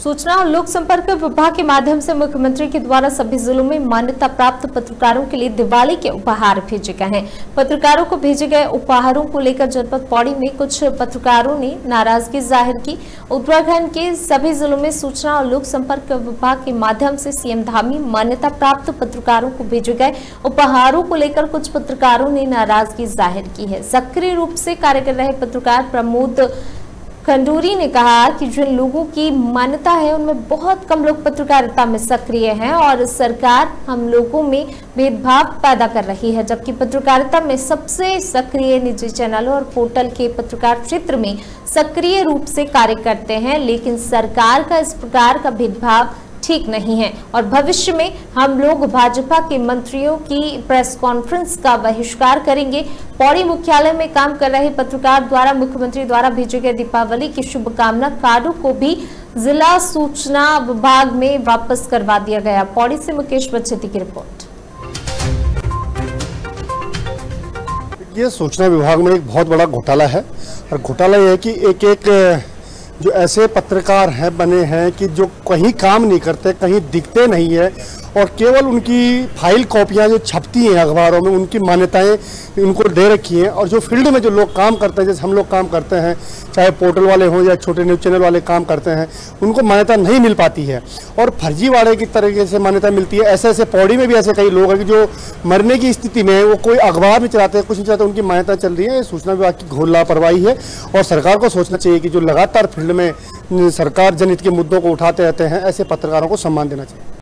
सूचना और लोक संपर्क विभाग के माध्यम से मुख्यमंत्री के द्वारा सभी जिलों में मान्यता प्राप्त पत्रकारों के लिए दिवाली के उपहार भेजे गए हैं। पत्रकारों को भेजे गए उपहारों को लेकर जनपद पौड़ी में कुछ पत्रकारों ने नाराजगी जाहिर की। उत्तराखंड के सभी जिलों में सूचना और लोक संपर्क विभाग के माध्यम से सीएम धामी मान्यता प्राप्त पत्रकारों को भेजे गए उपहारों को लेकर कुछ पत्रकारों ने नाराजगी जाहिर की है। सक्रिय रूप से कार्य कर रहे पत्रकार प्रमोद खंडूरी ने कहा कि जिन लोगों की मान्यता है उनमें बहुत कम लोग पत्रकारिता में सक्रिय हैं और सरकार हम लोगों में भेदभाव पैदा कर रही है, जबकि पत्रकारिता में सबसे सक्रिय निजी चैनलों और पोर्टल के पत्रकार क्षेत्र में सक्रिय रूप से कार्य करते हैं, लेकिन सरकार का इस प्रकार का भेदभाव ठीक नहीं है और भविष्य में हम लोग भाजपा के मंत्रियों की प्रेस कॉन्फ्रेंस का बहिष्कार करेंगे। पौड़ी मुख्यालय में काम कर रहे पत्रकार द्वारा मुख्यमंत्री द्वारा भेजे गए दीपावली की शुभकामना कार्डों को भी जिला सूचना विभाग में वापस करवा दिया गया। पौड़ी से मुकेश बच्चेती की रिपोर्ट। ये सूचना विभाग में एक बहुत बड़ा घोटाला है और घोटाला यह है कि एक जो ऐसे पत्रकार हैं बने हैं कि जो कहीं काम नहीं करते, कहीं दिखते नहीं है और केवल उनकी फाइल कॉपियां जो छपती हैं अखबारों में, उनकी मान्यताएं उनको दे रखी हैं और जो फील्ड में जो लोग काम करते हैं, जैसे हम लोग काम करते हैं, चाहे पोर्टल वाले हों या छोटे न्यूज़ चैनल वाले काम करते हैं, उनको मान्यता नहीं मिल पाती है और फर्जीवाड़े की तरीके से मान्यता मिलती है। ऐसे पौड़ी में भी ऐसे कई लोग हैं कि जो मरने की स्थिति में वो कोई अखबार नहीं चलाते, कुछ नहीं चलाते, उनकी मान्यता चल रही है। ये सूचना विभाग की घोर लापरवाही है और सरकार को सोचना चाहिए कि जो लगातार फील्ड में सरकार जनहित के मुद्दों को उठाते रहते हैं, ऐसे पत्रकारों को सम्मान देना चाहिए।